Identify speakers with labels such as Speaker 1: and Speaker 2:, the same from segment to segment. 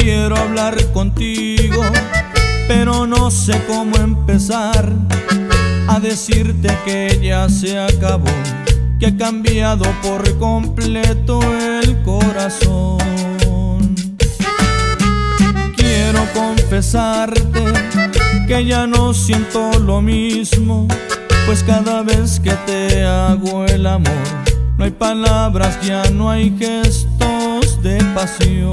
Speaker 1: Quiero hablar contigo, pero no sé cómo empezar a decirte que ya se acabó, que ha cambiado por completo el corazón. Quiero confesarte que ya no siento lo mismo, pues cada vez que te hago el amor, no hay palabras, ya no hay gestos de pasión.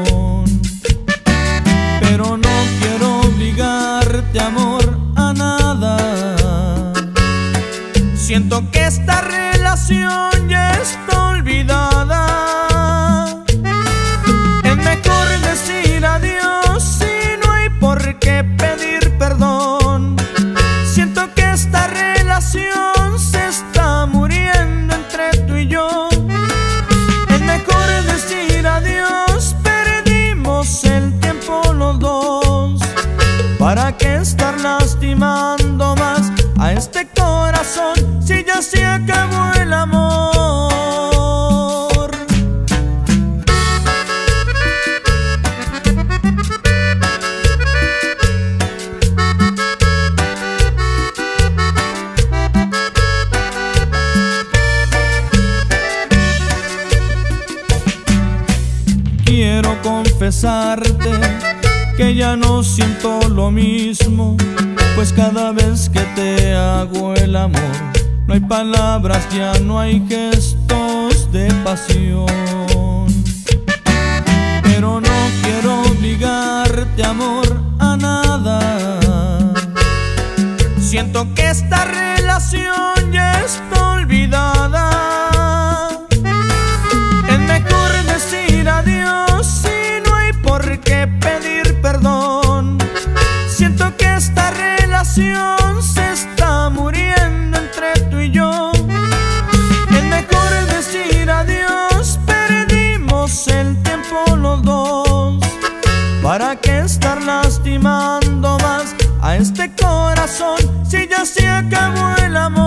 Speaker 1: Pero no quiero obligarte, amor, a nada. Siento que esta relación ya está olvidada. Es mejor decir adiós y no hay por qué pedir perdón. Siento que esta relación se está muriendo entre tú y yo. Es mejor decir adiós, perdimos el tiempo los dos. ¿Para qué estar lastimando más a este corazón si ya se acabó el amor? Quiero confesarte que ya no siento lo mismo, pues cada vez que te hago el amor, no hay palabras, ya no hay gestos de pasión. Pero no quiero obligarte, amor, a nada. Siento que esta relación ya está olvidada. Es mejor decir adiós y no hay por qué pedir perdón. Siento que esta relación se está muriendo entre tú y yo. Es mejor decir adiós, perdimos el tiempo los dos. ¿Para qué estar lastimando más a este corazón si ya se acabó el amor?